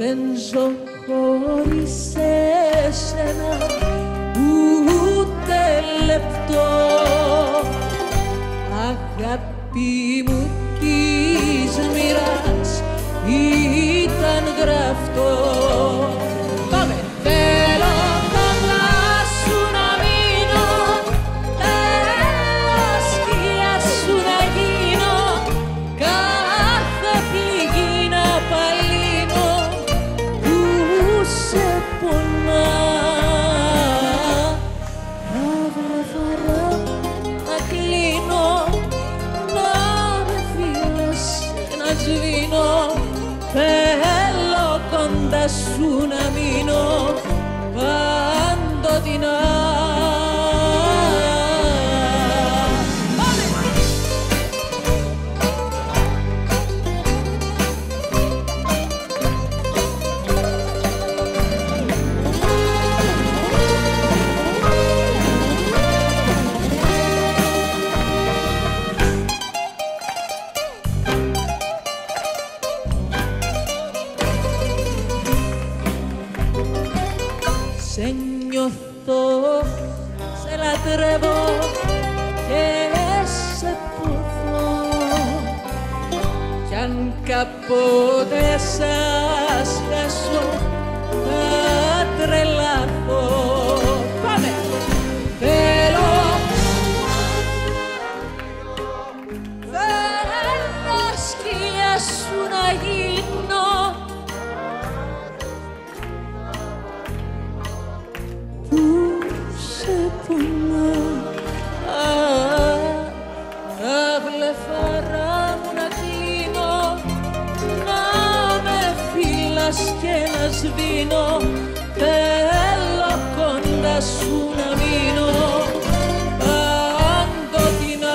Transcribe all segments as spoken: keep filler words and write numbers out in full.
Δεν ζω χωρίς εσένα ούτε λεπτό. Αγάπη μου της μοίρας ήταν γραφτό. Πάμε! Θέλω κοντά σου να μείνω, θέλω σκιά σου να γίνω, κάθε πληγή να παλύνω που σε πονά. Τα βλεφαρά να κλείνω, να με φίλες και να σβήνω. Θέλω κοντά σου να μείνω παντοτινά. Σε νιώθω, σε λατρεύω και σε ποθώ. Κι αν κάποτε σας χάσω θα τρελαθώ. Πάμε! Θέλω, θέλω σκιά σου να γίνω, τα βλεφαρά μου να κλείνω, να με φύλας και να σβήνω. Θέλω κοντά σου να μείνω παντοτινά.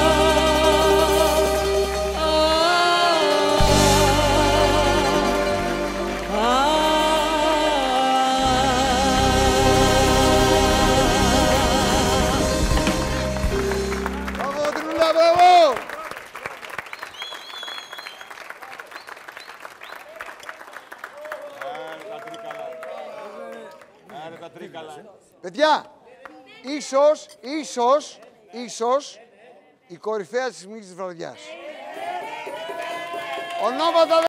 Παιδιά, ίσως, ίσως, ίσως η κορυφαία της μήνης της βραδιάς. Ονόματα